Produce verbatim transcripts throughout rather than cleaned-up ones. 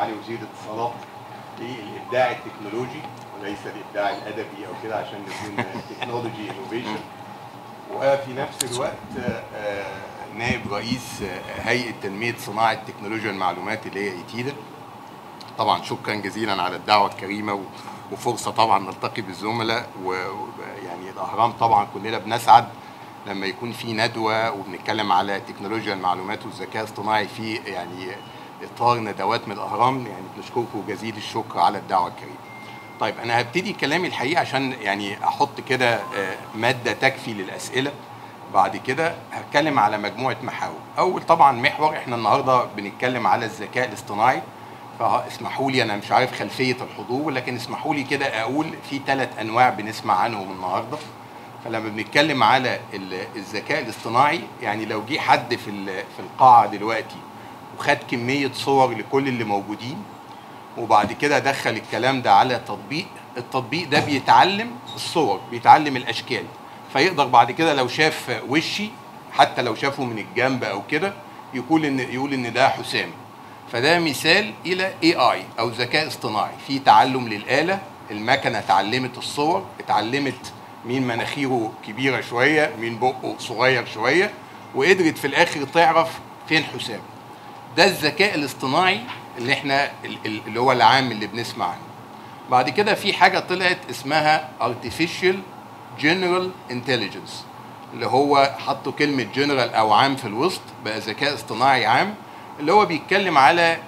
معالي وزير الاتصالات للابداع التكنولوجي وليس الابداع الادبي او كده عشان نكون تكنولوجي انوفيشن. وفي نفس الوقت نائب رئيس هيئه تنميه صناعه تكنولوجيا المعلومات اللي هي ايتيدا. طبعا شكرا جزيلا على الدعوه الكريمه وفرصه طبعا نلتقي بالزملاء، ويعني الاهرام طبعا كلنا بنسعد لما يكون في ندوه وبنتكلم على تكنولوجيا المعلومات والذكاء الاصطناعي في يعني اطار ندوات من الاهرام. يعني بنشكركم جزيل الشكر على الدعوه الكريمه. طيب انا هبتدي كلامي الحقيقه عشان يعني احط كده ماده تكفي للاسئله. بعد كده هتكلم على مجموعه محاور. اول طبعا محور، احنا النهارده بنتكلم على الذكاء الاصطناعي، فاسمحوا لي انا مش عارف خلفيه الحضور، لكن اسمحوا لي كده اقول في ثلاث انواع بنسمع عنهم النهارده. فلما بنتكلم على الذكاء الاصطناعي، يعني لو جه حد في في القاعه دلوقتي وخد كميه صور لكل اللي موجودين وبعد كده دخل الكلام ده على تطبيق، التطبيق ده بيتعلم الصور، بيتعلم الاشكال، فيقدر بعد كده لو شاف وشي حتى لو شافه من الجنب او كده يقول ان يقول ان ده حسام. فده مثال الى اي اي او ذكاء اصطناعي في تعلم للاله. المكنه اتعلمت الصور، اتعلمت مين مناخيره كبيره شويه، مين بقه صغير شويه، وقدرت في الاخر تعرف فين حسام. ده الذكاء الاصطناعي اللي احنا اللي هو العام اللي بنسمع عنه. بعد كده في حاجه طلعت اسمها artificial general intelligence، اللي هو حطوا كلمه general او عام في الوسط، بقى ذكاء اصطناعي عام، اللي هو بيتكلم على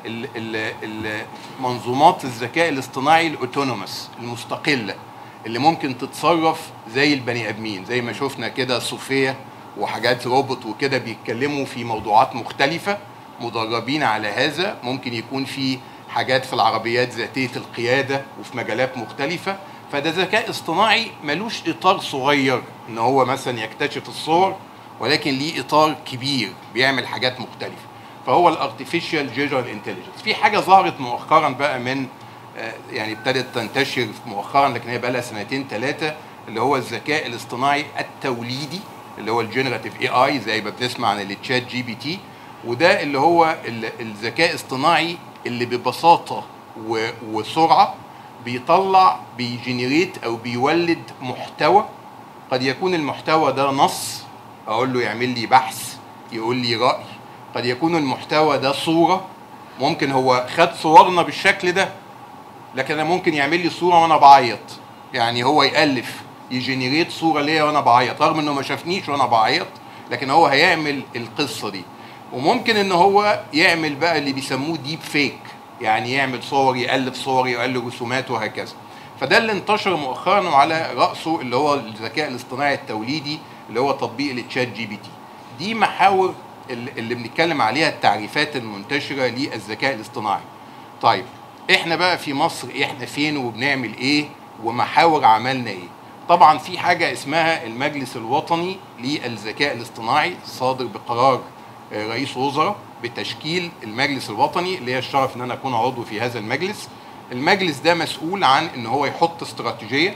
منظومات الذكاء الاصطناعي الاوتونوموس المستقله اللي ممكن تتصرف زي البني ادمين، زي ما شفنا كده صوفيا وحاجات روبوت وكده بيتكلموا في موضوعات مختلفه، مدربين على هذا. ممكن يكون في حاجات في العربيات ذاتيه القياده وفي مجالات مختلفه. فده ذكاء اصطناعي ملوش اطار صغير ان هو مثلا يكتشف الصور، ولكن ليه اطار كبير بيعمل حاجات مختلفه. فهو الارتفيشال جنرال انتليجنس. في حاجه ظهرت مؤخرا بقى من يعني ابتدت تنتشر مؤخرا، لكن هي بقى لها سنتين ثلاثه، اللي هو الذكاء الاصطناعي التوليدي، اللي هو الجنراتيف اي اي زي ما بنسمع عن التشات جي بي تي. وده اللي هو الذكاء الاصطناعي اللي ببساطه وسرعه بيطلع بيجنريت او بيولد محتوى. قد يكون المحتوى ده نص، اقول له يعمل لي بحث يقول لي راي. قد يكون المحتوى ده صوره، ممكن هو خد صورنا بالشكل ده، لكن انا ممكن يعمل لي صوره وانا بعيط. يعني هو يالف يجنريت صوره ليا وانا بعيط، رغم انه ما شافنيش وانا بعيط، لكن هو هيعمل القصه دي. وممكن ان هو يعمل بقى اللي بيسموه ديب فيك، يعني يعمل صور، يالف صور، يالف رسومات وهكذا. فده اللي انتشر مؤخرا وعلى راسه اللي هو الذكاء الاصطناعي التوليدي، اللي هو تطبيق التشات جي بي تي. دي محاور اللي بنتكلم عليها، التعريفات المنتشره للذكاء الاصطناعي. طيب احنا بقى في مصر احنا فين وبنعمل ايه ومحاور عملنا ايه؟ طبعا في حاجه اسمها المجلس الوطني للذكاء الاصطناعي، صادر بقرار رئيس وزراء بتشكيل المجلس الوطني، اللي هي الشرف ان انا اكون عضو في هذا المجلس. المجلس ده مسؤول عن ان هو يحط استراتيجيه،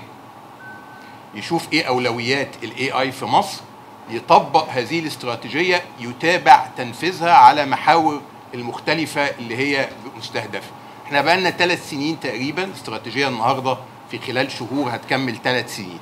يشوف ايه اولويات الاي اي في مصر، يطبق هذه الاستراتيجيه، يتابع تنفيذها على محاور المختلفه اللي هي مستهدفه. احنا بقى لنا ثلاث سنين تقريبا، استراتيجيه النهارده في خلال شهور هتكمل ثلاث سنين.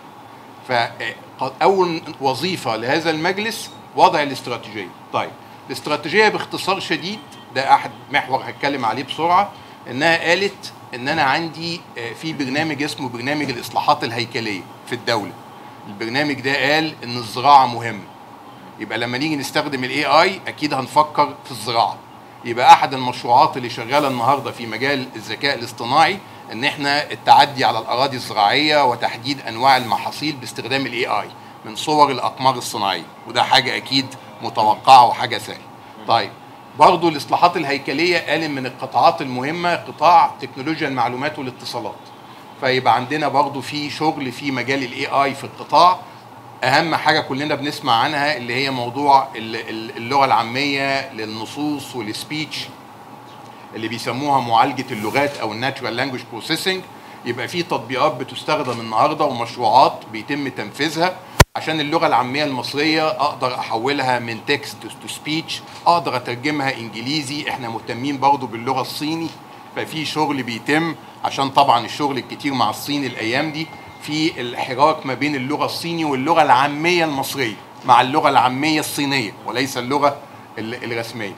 فاول وظيفه لهذا المجلس وضع الاستراتيجيه. طيب الاستراتيجيه باختصار شديد، ده احد محور هتكلم عليه بسرعه، انها قالت ان انا عندي في برنامج اسمه برنامج الاصلاحات الهيكليه في الدوله. البرنامج ده قال ان الزراعه مهمه، يبقى لما نيجي نستخدم الاي اي اكيد هنفكر في الزراعه. يبقى احد المشروعات اللي شغاله النهارده في مجال الذكاء الاصطناعي ان احنا التعدي على الاراضي الزراعيه وتحديد انواع المحاصيل باستخدام الاي اي من صور الاقمار الصناعيه، وده حاجه اكيد متوقعه وحاجه سهله. طيب برضه الاصلاحات الهيكليه قال من القطاعات المهمه قطاع تكنولوجيا المعلومات والاتصالات. فيبقى عندنا برضه في شغل في مجال الاي اي في القطاع. اهم حاجه كلنا بنسمع عنها اللي هي موضوع اللغه العاميه للنصوص والسبيتش، اللي بيسموها معالجه اللغات او الناتشورال لانجويج بروسيسنج. يبقى في تطبيقات بتستخدم النهارده ومشروعات بيتم تنفيذها عشان اللغه العاميه المصريه اقدر احولها من تكست تو سبيتش، اقدر اترجمها انجليزي. احنا مهتمين برضو باللغه الصيني ففي شغل بيتم عشان طبعا الشغل الكتير مع الصين الايام دي في الحراك ما بين اللغه الصيني واللغه العاميه المصريه مع اللغه العاميه الصينيه وليس اللغه الرسميه.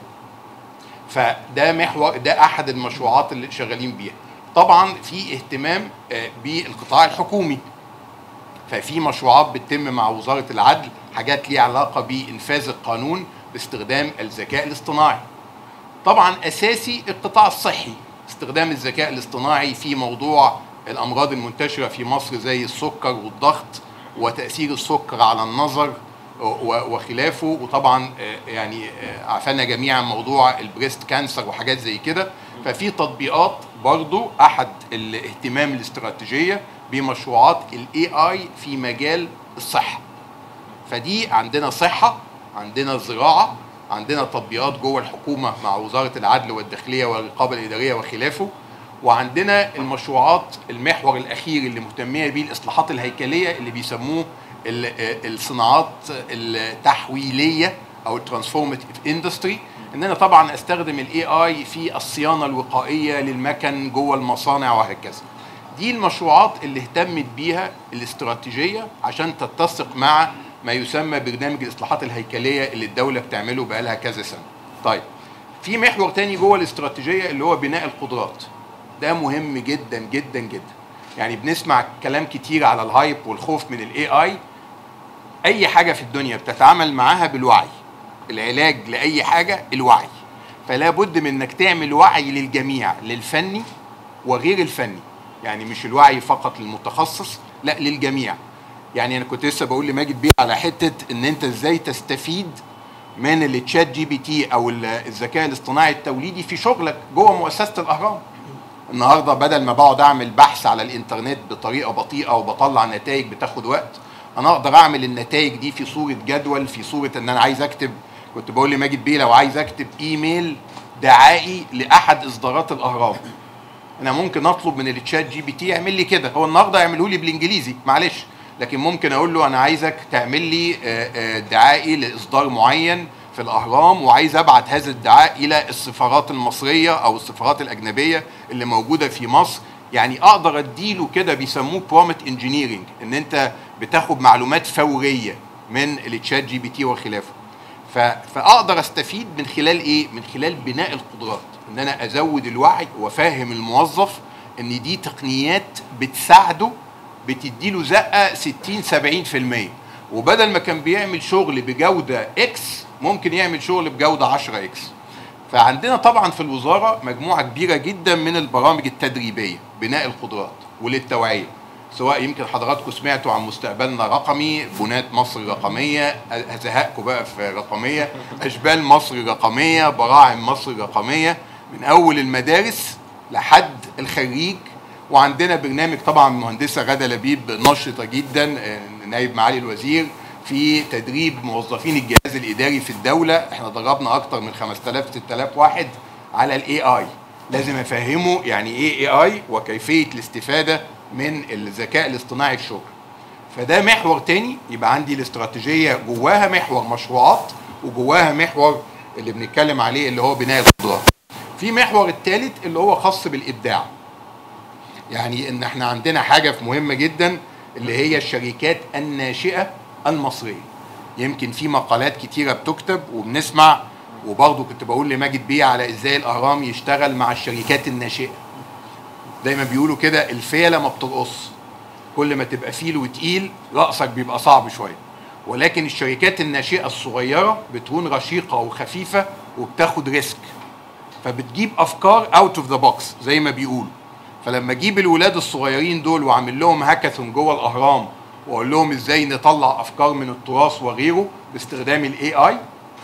فده محور، ده احد المشروعات اللي شغالين بيها. طبعا في اهتمام بالقطاع الحكومي، ففي مشروعات بتتم مع وزاره العدل، حاجات ليها علاقه بانفاذ القانون باستخدام الذكاء الاصطناعي. طبعا اساسي القطاع الصحي، استخدام الذكاء الاصطناعي في موضوع الامراض المنتشره في مصر زي السكر والضغط وتاثير السكر على النظر وخلافه، وطبعا يعني عرفنا جميعا موضوع البريست كانسر وحاجات زي كده. ففي تطبيقات برضو احد الاهتمام الاستراتيجيه بمشروعات الاي اي في مجال الصحه. فدي عندنا صحه، عندنا زراعه، عندنا تطبيقات جوه الحكومه مع وزاره العدل والداخليه والرقابه الاداريه وخلافه، وعندنا المشروعات المحور الاخير اللي مهتميه بيه الاصلاحات الهيكليه اللي بيسموه الصناعات التحويليه او الترانسفورماتيف اندستري، ان انا طبعا استخدم الاي اي في الصيانه الوقائيه للمكن جوه المصانع وهكذا. دي المشروعات اللي اهتمت بيها الاستراتيجيه عشان تتسق مع ما يسمى برنامج الاصلاحات الهيكليه اللي الدوله بتعمله بقالها كذا سنه. طيب في محور تاني جوه الاستراتيجيه اللي هو بناء القدرات. ده مهم جدا جدا جدا. يعني بنسمع كلام كتير على الهايب والخوف من الاي اي. اي حاجه في الدنيا بتتعامل معاها بالوعي. العلاج لاي حاجه الوعي. فلا بد من انك تعمل وعي للجميع، للفني وغير الفني. يعني مش الوعي فقط للمتخصص، لا للجميع. يعني انا كنت لسه بقول لماجد بيه على حته ان انت ازاي تستفيد من التشات جي بي تي او الذكاء الاصطناعي التوليدي في شغلك جوه مؤسسه الاهرام. النهارده بدل ما بقعد اعمل بحث على الانترنت بطريقه بطيئه وبطلع نتائج بتاخد وقت، انا اقدر اعمل النتائج دي في صوره جدول، في صوره ان انا عايز اكتب. كنت بقول لماجد بيه لو عايز اكتب ايميل دعائي لاحد اصدارات الاهرام، انا ممكن اطلب من التشات جي بي تي يعمل لي كده. هو النهارده يعمله لي بالانجليزي معلش، لكن ممكن اقول له انا عايزك تعمل لي دعائي لاصدار معين في الاهرام، وعايز ابعت هذا الدعاء الى السفارات المصريه او السفارات الاجنبيه اللي موجوده في مصر. يعني اقدر اديله كده، بيسموه برومت انجينيرنج، ان انت بتاخد معلومات فوريه من التشات جي بي تي وخلافه. فاقدر استفيد من خلال ايه؟ من خلال بناء القدرات، ان انا ازود الوعي وافهم الموظف ان دي تقنيات بتساعده، بتديله زقه ستين سبعين في المية، وبدل ما كان بيعمل شغل بجوده اكس ممكن يعمل شغل بجوده عشرة اكس. فعندنا طبعا في الوزاره مجموعه كبيره جدا من البرامج التدريبيه بناء القدرات وللتوعيه، سواء يمكن حضراتكم سمعتوا عن مستقبلنا رقمي، بنات مصر رقميه، هزهقكم بقى في رقميه، اشبال مصر رقميه، براعم مصر رقميه، من اول المدارس لحد الخريج. وعندنا برنامج طبعا مهندسه غاده لبيب نشطه جدا نائب معالي الوزير في تدريب موظفين الجهاز الاداري في الدوله. احنا دربنا اكتر من خمسة آلاف ستة آلاف واحد على الاي اي. لازم افهمه يعني ايه اي اي وكيفيه الاستفاده من الذكاء الاصطناعي في الشغل. فده محور تاني. يبقى عندي الاستراتيجيه جواها محور مشروعات، وجواها محور اللي بنتكلم عليه اللي هو بناء القدرات. في محور الثالث اللي هو خاص بالابداع. يعني ان احنا عندنا حاجه مهمه جدا اللي هي الشركات الناشئه المصريه. يمكن في مقالات كتيره بتكتب وبنسمع، وبرضه كنت بقول لماجد بيه على ازاي الاهرام يشتغل مع الشركات الناشئه. دايما بيقولوا كده الفيله ما بترقص، كل ما تبقى فيل وتقيل رأسك بيبقى صعب شويه، ولكن الشركات الناشئه الصغيره بتكون رشيقه وخفيفه وبتاخد ريسك، فبتجيب افكار اوت اوف ذا بوكس زي ما بيقولوا. فلما اجيب الولاد الصغيرين دول واعمل لهم هاكاثون جوه الاهرام واقول لهم ازاي نطلع افكار من التراث وغيره باستخدام الاي اي،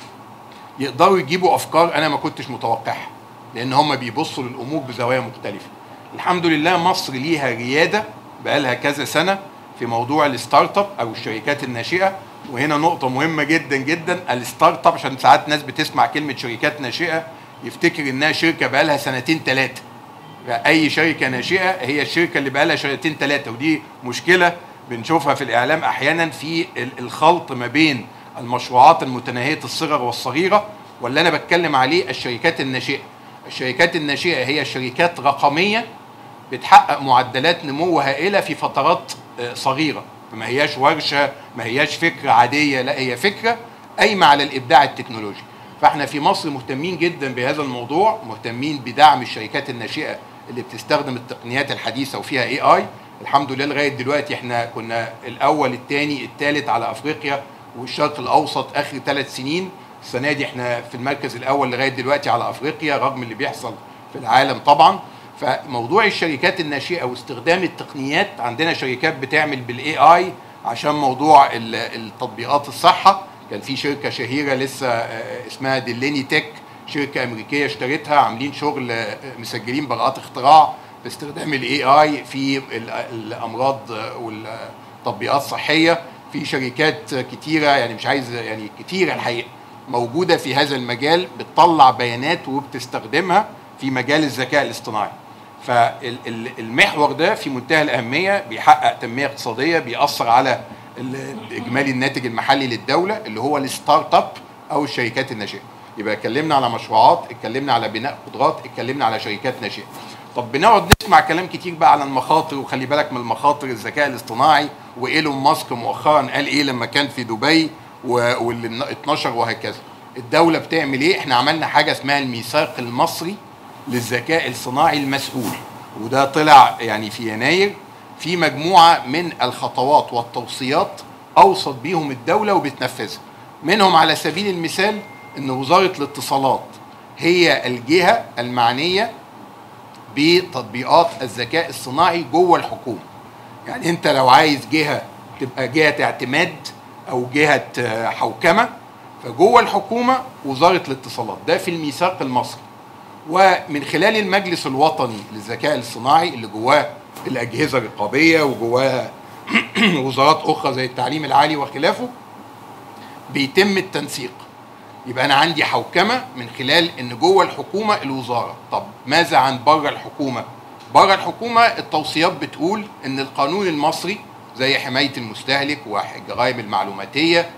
يقدروا يجيبوا افكار انا ما كنتش متوقعها، لان هم بيبصوا للامور بزوايا مختلفه. الحمد لله مصر ليها رياده بقالها كذا سنه في موضوع الستارت اب او الشركات الناشئه. وهنا نقطه مهمه جدا جدا، الستارت اب عشان ساعات ناس بتسمع كلمه شركات ناشئه يفتكر انها شركه بقالها سنتين ثلاثه. اي شركه ناشئه هي الشركه اللي بقالها سنتين ثلاثه، ودي مشكله بنشوفها في الاعلام احيانا في الخلط ما بين المشروعات المتناهيه الصغر والصغيره، واللي انا بتكلم عليه الشركات الناشئه. الشركات الناشئه هي شركات رقميه بتحقق معدلات نمو هائله في فترات صغيره، فما هياش ورشه، ما هياش فكره عاديه، لا هي فكره قايمه على الابداع التكنولوجي. فاحنا في مصر مهتمين جدا بهذا الموضوع، مهتمين بدعم الشركات الناشئه اللي بتستخدم التقنيات الحديثه وفيها اي اي. الحمد لله لغايه دلوقتي احنا كنا الاول الثاني الثالث على افريقيا والشرق الاوسط اخر ثلاث سنين. السنه دي احنا في المركز الاول لغايه دلوقتي على افريقيا رغم اللي بيحصل في العالم طبعا. فموضوع الشركات الناشئه واستخدام التقنيات، عندنا شركات بتعمل بالاي اي عشان موضوع التطبيقات الصحه. كان في شركه شهيره لسه اسمها ديليني تك، شركه امريكيه اشترتها، عاملين شغل مسجلين براءات اختراع باستخدام الاي اي في الامراض والتطبيقات الصحيه. في شركات كتيره يعني مش عايز يعني كتيره الحقيقه موجوده في هذا المجال بتطلع بيانات وبتستخدمها في مجال الذكاء الاصطناعي. فالمحور ده في منتهى الاهميه، بيحقق تنميه اقتصاديه، بيأثر على اجمالي الناتج المحلي للدوله اللي هو الستارت اب او الشركات الناشئه. يبقى اتكلمنا على مشروعات، اتكلمنا على بناء قدرات، اتكلمنا على شركات ناشئه. طب بنقعد نسمع كلام كتير بقى على المخاطر، وخلي بالك من المخاطر الذكاء الاصطناعي، وايلون ماسك مؤخرا قال ايه لما كان في دبي واللي اتنشر وهكذا. الدوله بتعمل ايه؟ احنا عملنا حاجه اسمها الميثاق المصري للذكاء الصناعي المسؤول، وده طلع يعني في يناير، في مجموعه من الخطوات والتوصيات اوصت بيهم الدوله وبتنفذها. منهم على سبيل المثال ان وزاره الاتصالات هي الجهه المعنيه بتطبيقات الذكاء الصناعي جوه الحكومه. يعني انت لو عايز جهه تبقى جهه اعتماد او جهه حوكمه، فجوه الحكومه وزاره الاتصالات، ده في الميثاق المصري. ومن خلال المجلس الوطني للذكاء الصناعي اللي جواه الاجهزه الرقابيه وجواه وزارات اخرى زي التعليم العالي وخلافه، بيتم التنسيق. يبقى انا عندي حوكمه من خلال ان جوه الحكومه الوزاره. طب ماذا عن بره الحكومه؟ بره الحكومه التوصيات بتقول ان القانون المصري زي حمايه المستهلك والجرائم المعلوماتيه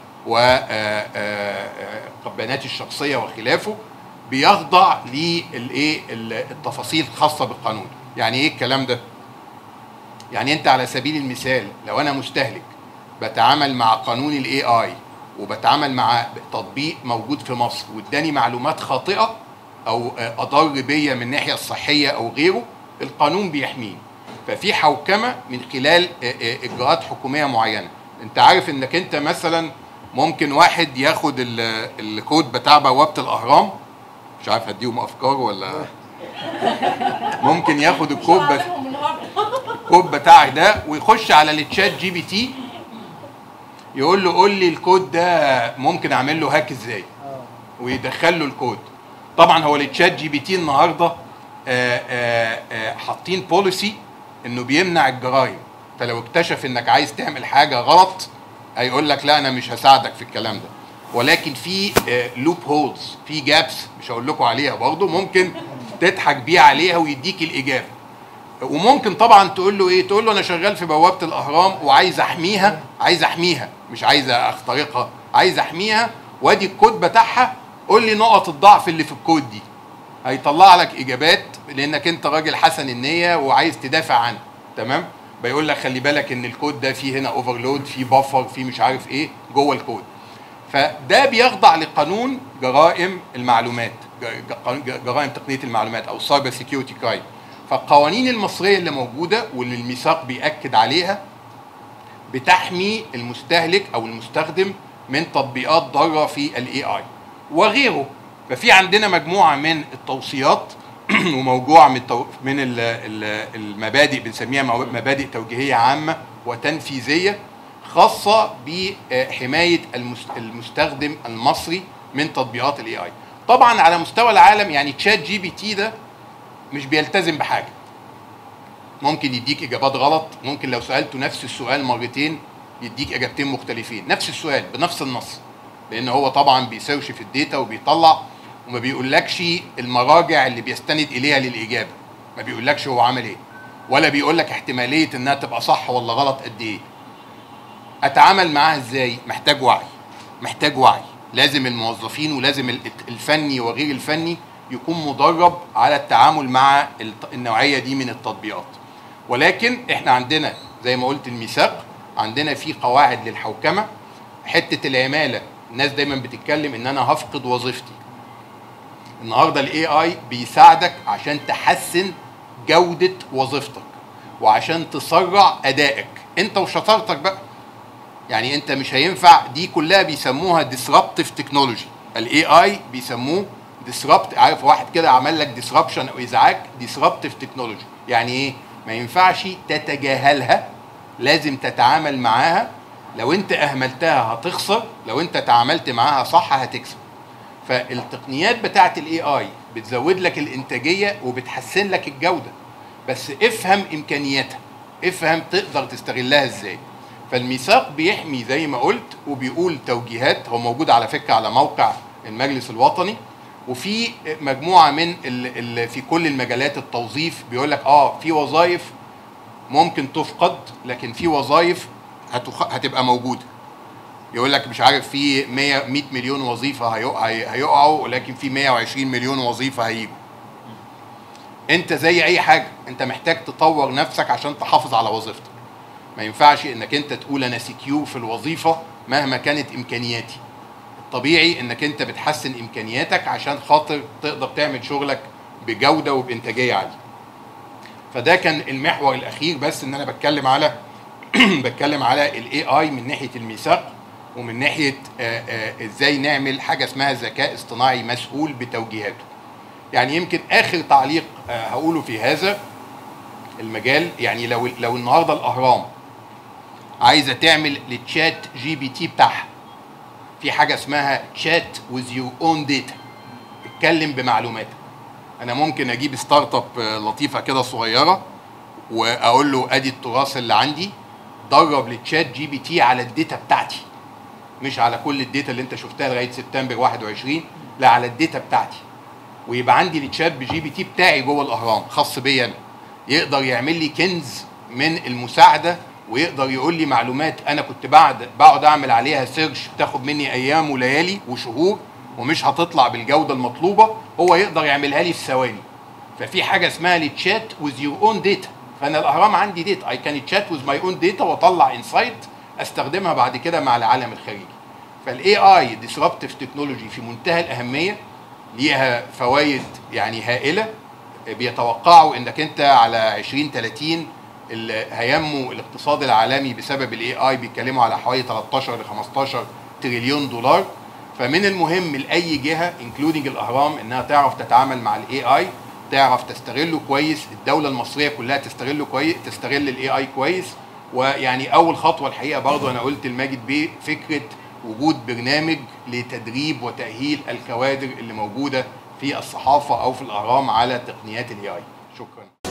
والبيانات الشخصيه وخلافه بيخضع للايه التفاصيل الخاصه بالقانون. يعني ايه الكلام ده؟ يعني انت على سبيل المثال لو انا مستهلك بتعامل مع قانون الاي اي وبتعامل مع تطبيق موجود في مصر واداني معلومات خاطئه او اضر بيا من الناحيه الصحيه او غيره، القانون بيحميني. ففي حوكمه من خلال اجراءات حكوميه معينه. انت عارف انك انت مثلا ممكن واحد ياخد الكود بتاع بوابه الاهرام، مش عارف هديهم افكار ولا ممكن ياخد الكود بت... الكود بتاعك ده ويخش على التشات جي بي تي يقول له قول لي الكود ده ممكن اعمل له هاك ازاي، ويدخل له الكود. طبعا هو التشات جي بي تي النهارده حاطين بوليسي انه بيمنع الجرائم، فلو اكتشف انك عايز تعمل حاجه غلط هيقول لك لا انا مش هساعدك في الكلام ده. ولكن في لوب هولز، في جابس مش هقول لكم عليها برضه، ممكن تضحك بيه عليها ويديك الاجابه. وممكن طبعا تقول له ايه؟ تقول له انا شغال في بوابه الاهرام وعايز احميها، عايز احميها مش عايز اخترقها، عايز احميها، وادي الكود بتاعها، قول لي نقط الضعف اللي في الكود دي. هيطلع لك اجابات لانك انت راجل حسن النيه وعايز تدافع عنه، تمام؟ بيقول لك خلي بالك ان الكود ده فيه هنا اوفرلود، فيه بفر، فيه مش عارف ايه جوه الكود. فده بيخضع لقانون جرائم المعلومات، جرائم تقنيه المعلومات او سايبر سيكيورتي كرايم. فالقوانين المصريه اللي موجوده واللي الميثاق بيأكد عليها بتحمي المستهلك او المستخدم من تطبيقات ضاره في الاي اي وغيره. ففي عندنا مجموعه من التوصيات وموجوعه من من المبادئ بنسميها مبادئ توجيهيه عامه وتنفيذيه خاصه بحمايه المستخدم المصري من تطبيقات الاي اي. طبعا على مستوى العالم يعني تشات جي بي تي ده مش بيلتزم بحاجه، ممكن يديك اجابات غلط، ممكن لو سالته نفس السؤال مرتين يديك اجابتين مختلفين، نفس السؤال بنفس النص، لان هو طبعا بيسيرش في الداتا وبيطلع وما بيقولكش المراجع اللي بيستند اليها للاجابه، ما بيقولكش هو عمل ايه، ولا بيقولك احتماليه انها تبقى صح ولا غلط قد ايه. اتعامل معاها ازاي؟ محتاج وعي، محتاج وعي، لازم الموظفين ولازم الفني وغير الفني يكون مدرب على التعامل مع النوعيه دي من التطبيقات. ولكن احنا عندنا زي ما قلت الميثاق، عندنا في قواعد للحوكمه. حته العماله الناس دايما بتتكلم ان انا هفقد وظيفتي. النهارده الاي اي بيساعدك عشان تحسن جوده وظيفتك وعشان تسرع ادائك انت وشطارتك بقى. يعني انت مش هينفع، دي كلها بيسموها disruptive technology. الاي اي بيسموه disrupt. عارف واحد كده عمل لك disruption او ازعاج، disruptive technology. يعني ايه؟ ما ينفعش تتجاهلها، لازم تتعامل معاها. لو انت اهملتها هتخسر، لو انت تعاملت معاها صح هتكسب. فالتقنيات بتاعت الاي اي بتزود لك الانتاجيه وبتحسن لك الجوده، بس افهم امكانياتها، افهم تقدر تستغلها ازاي. فالميثاق بيحمي زي ما قلت وبيقول توجيهات، هو موجود على فكره على موقع المجلس الوطني، وفي مجموعه من ال ال في كل المجالات التوظيف بيقول لك اه في وظائف ممكن تفقد، لكن في وظائف هتبقى موجوده. يقول لك مش عارف في مية مليون وظيفه هيقعوا، ولكن في مية وعشرين مليون وظيفه هيجوا. انت زي اي حاجه، انت محتاج تطور نفسك عشان تحافظ على وظيفتك. ما ينفعش انك انت تقول انا سكيور في الوظيفه مهما كانت امكانياتي. الطبيعي انك انت بتحسن امكانياتك عشان خاطر تقدر تعمل شغلك بجوده وبانتاجيه عاليه. فده كان المحور الاخير، بس ان انا بتكلم على بتكلم على الاي اي من ناحيه الميثاق، ومن ناحيه آآ آآ ازاي نعمل حاجه اسمها ذكاء اصطناعي مسؤول بتوجيهاته. يعني يمكن اخر تعليق هقوله في هذا المجال، يعني لو لو النهارده الاهرام عايزه تعمل للتشات جي بي تي بتاعها في حاجه اسمها تشات وذ يور اون داتا، اتكلم بمعلوماتك. انا ممكن اجيب ستارت اب لطيفه كده صغيره واقول له ادي التراث اللي عندي، درب للتشات جي بي تي على الداتا بتاعتي، مش على كل الداتا اللي انت شفتها لغايه سبتمبر واحد وعشرين، لا على الداتا بتاعتي. ويبقى عندي التشات بجي بي تي بتاعي جوه الاهرام خاص بيا انا، يقدر يعمل لي كنز من المساعده، ويقدر يقول لي معلومات انا كنت بعد بقعد اعمل عليها سيرش بتاخد مني ايام وليالي وشهور ومش هتطلع بالجوده المطلوبه، هو يقدر يعملها لي في ثواني. ففي حاجه اسمها التشات وذ يور اون داتا. فانا الاهرام عندي داتا، اي كان تشات وذ ماي اون داتا واطلع انسايت استخدمها بعد كده مع العالم الخارجي. فالاي اي ديسربتيف تكنولوجي في منتهى الاهميه، ليها فوائد يعني هائله. بيتوقعوا انك انت على عشرين ثلاثين هينمو الاقتصاد العالمي بسبب الاي اي، بيتكلموا على حوالي تلتاشر ل خمستاشر تريليون دولار. فمن المهم لاي جهه انكلودنج الاهرام انها تعرف تتعامل مع الاي اي، تعرف تستغله كويس. الدوله المصريه كلها تستغله كويس، تستغل الاي اي كويس. ويعني اول خطوه الحقيقه برضه انا قلت لماجد بيه فكره وجود برنامج لتدريب وتاهيل الكوادر اللي موجوده في الصحافه او في الاهرام على تقنيات الاي اي. شكرا.